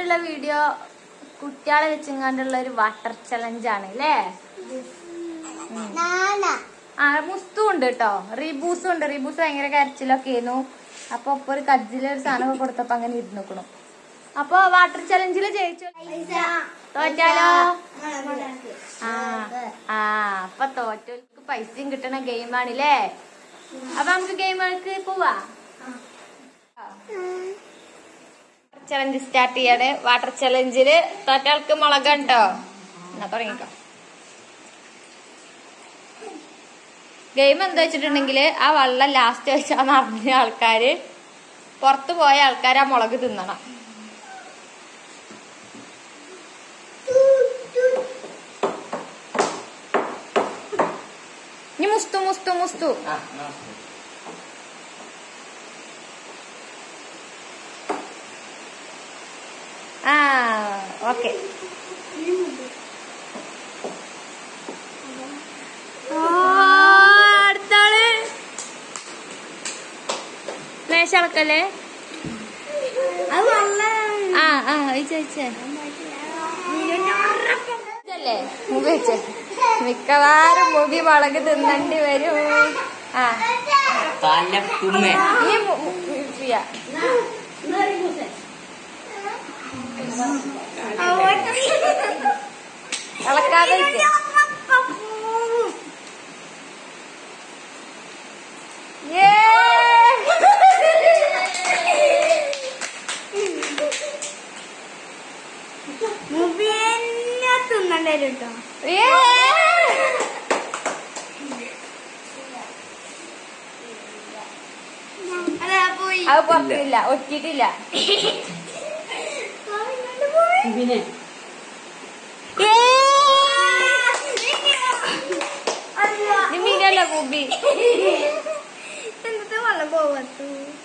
ഇന്നുള്ള വീഡിയോ കുട്ടികളെ വെച്ചെങ്ങാണ്ടുള്ള ഒരു വാട്ടർ ചലഞ്ച് ആണ് അല്ലേ? ആ മുസ്തും ഉണ്ട് കേട്ടോ, റീബൂസും ഉണ്ട്. റീബൂസ് ഭയങ്കര കരച്ചിലൊക്കെ ആയിരുന്നു. അപ്പൊ ഇപ്പൊ ഒരു കജ്ജിലൊരു സാധനമൊക്കെ കൊടുത്തപ്പോ അങ്ങനെ ഇരുന്നിക്കണം. അപ്പൊ വാട്ടർ ചലഞ്ചില് ജയിച്ചു. തോറ്റാലോ? അപ്പൊ തോറ്റോൽക്ക് പൈസയും കിട്ടണ ഗെയിമാണല്ലേ? അപ്പൊ നമുക്ക് ഗെയിമുകൾക്ക് പോവാ. ചലഞ്ച് സ്റ്റാർട്ട് ചെയ്യാണ്. വാട്ടർ ചലഞ്ചില് തോറ്റാൾക്ക് മുളകണ്ടോ? എന്നാ തുടങ്ങിക്കോ. ഗെയിം എന്താ വെച്ചിട്ടുണ്ടെങ്കില് ആ വെള്ളം ലാസ്റ്റ് വെച്ചാ നിറഞ്ഞ ആൾക്കാര്, പുറത്തു പോയ ആൾക്കാർ ആ മുളക് തിന്നണം. ഇനി മുസ്തു മുസ്തു മുസ്തു ഓക്കെ. അടുത്താള് മേശളക്കല്ലേ? ല്ലേ മുഖ വെച്ചേ, മിക്കവാറും മുഖി മുളക് തിന്നണ്ടി വരും. ഇളക്കാതെ തിന്നണ്ടോ? അത് പുറത്തില്ല, ഒറ്റിട്ടില്ല. മീനല്ല കൂബി എന്നത്തെ വെള്ളം പോവത്തു.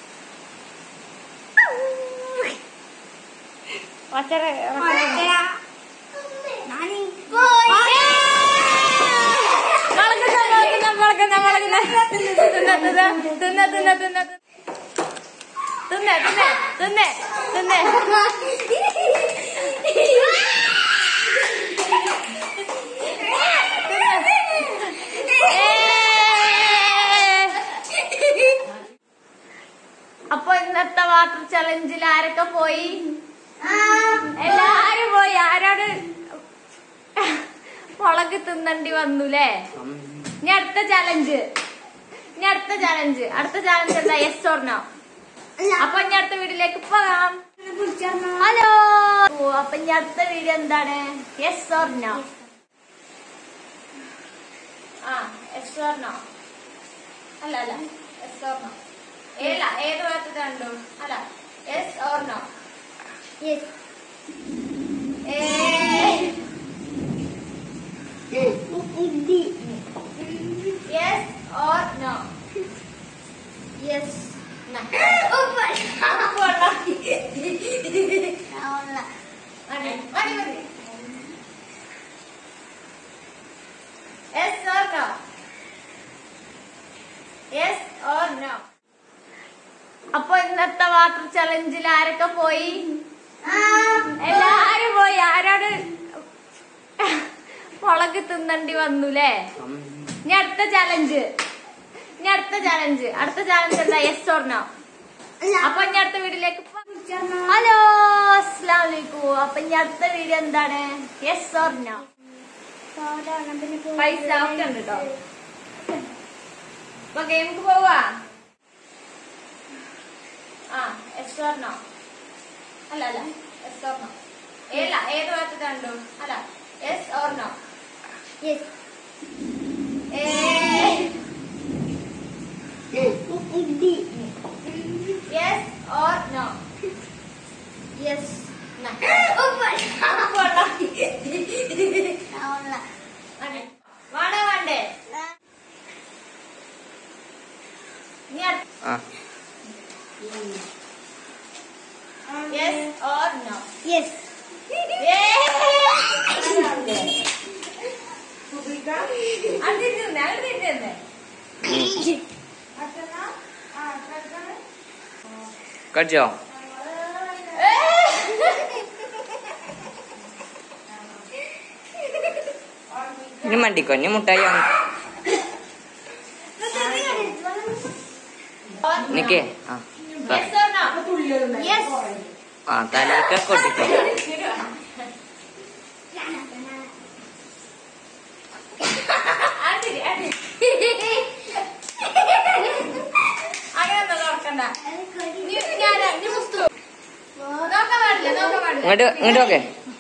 അപ്പൊ ഇന്നത്തെ വാട്ടർ ചലഞ്ചിൽ ആരൊക്കെ പോയി? എല്ലാരും പോയി. ആരാണ് മുളക് തിന്നണ്ടി വന്നുല്ലേ? ഇനി അടുത്ത ചലഞ്ച് എന്താ? Yes or no. അപ്പൊ ഇനി അടുത്ത വീഡിയോയിലേക്ക് പോകാം. ഹലോ. അപ്പൊ ഇനി അടുത്ത വീഡിയോ എന്താണ്? Yes or no. Yes or no. അല്ല യെസ് ഓർ നോ. ഏത് ഭാഗത്ത് കണ്ടു? അല്ല, yes or no. Yes. Yes or no? Yes. No. Yes or no? Yes or no? അപ്പൊ ഇന്നത്തെ വാട്ടർ ചലഞ്ചിൽ ആരൊക്കെ പോയി? എല്ലാരും പോയി. ആരാണ് മുളക് തിന്നണ്ടി വന്നുല്ലേ? ഇനി അടുത്ത ചലഞ്ച് എന്താ? Yes or no. അപ്പൊ ഇനി അടുത്ത വീഡിയോയിലേക്ക് ഹലോ, അസ്സലാമു അലൈക്കും. അപ്പൊ ഇനി അടുത്ത വീഡിയോ എന്താണ്? Yes or no. പൈസ ഒക്കെ ഉണ്ട് കേട്ടോ. അപ്പൊ ഗെയിമുക്ക് പോവാ. Yes or no. അല്ല യെസ് ഓർ നോ. ഏത് ഭാഗത്ത് കണ്ടു? അല്ല, yes or no. Yes. Yes or no? Yes. No. വേണ്ടേ? Yes or no? Yes. Cut जाओ. ഇനി മണ്ടിക്കോ, ഇനി മുട്ടായി നിക്കേ. ആ തലയൊക്കെ കൊട്ടിക്കോ. ഇങ്ങോട്ട് ഇങ്ങോട്ട് ഓക്കെ.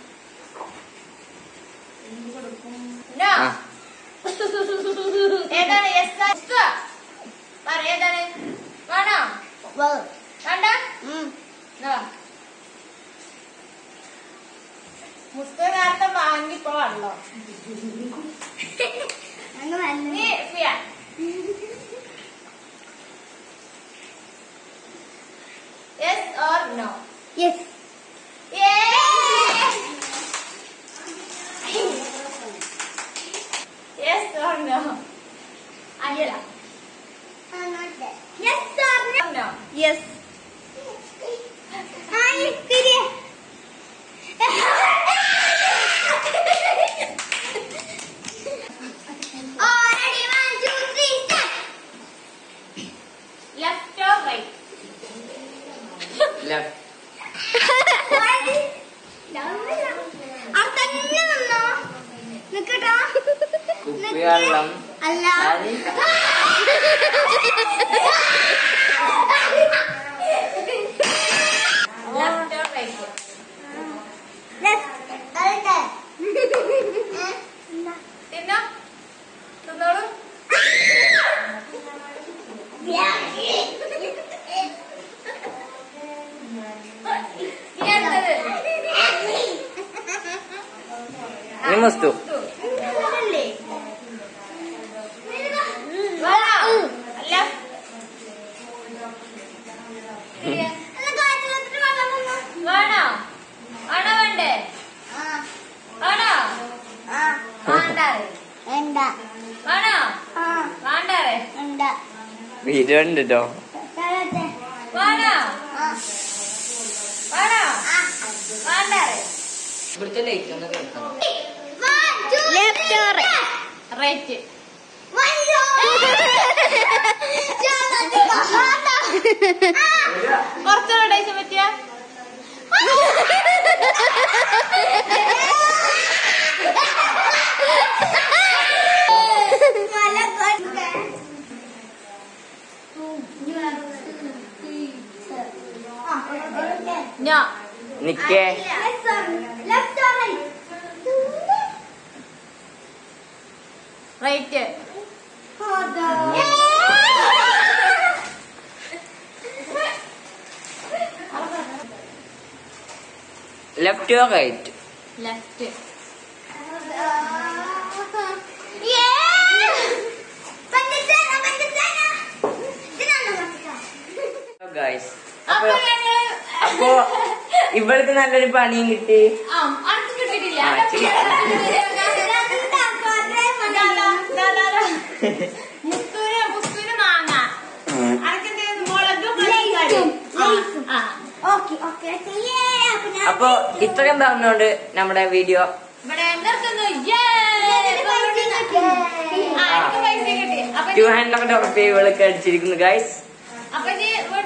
പുസ്തകാർത്ഥം വാങ്ങിപ്പോ വന്നോ? Yes or no? Yes. Yes. Yes or no? Ayala. Yes or no? No. Yes. Left or right? Left. കുപ്പിവെള്ളം അല്ല. Left or right? തിന്നോ? തിന്നോളൂ. ഇനി അടുത്തത്. ഇനി മുസ്തു. വേണോ? ആണോ വേണ്ടേ? ആണോ? വേണ്ടാറേ. വേണോ? വേണ്ടാറേ. വീഡിയോ ഉണ്ട് കേട്ടോ. വേണോ? വേണോ? വേണ്ടാറേ. ഇവിടുത്തെ ലൈറ്റ് ഒന്ന് കേൾക്കാം. Left or right. കുറച്ചുകൂടെ ഡേറ്റ് പറ്റിയ നിക്കേ. Right. Left or right? Left. Guys, അപ്പൊ ഇവൾക്ക് നല്ലൊരു പണിയും കിട്ടി. കിട്ടിയിട്ടില്ല. മുസ്തുവിന് മാങ്ങ. അപ്പൊ ഇത്രയും പറഞ്ഞോണ്ട് നമ്മുടെ വീഡിയോ ഇവിടെ നിർത്തുന്നു. 200 ഇവൾക്ക് അടിച്ചിരിക്കുന്നു ഗൈസ്. അപ്പൊ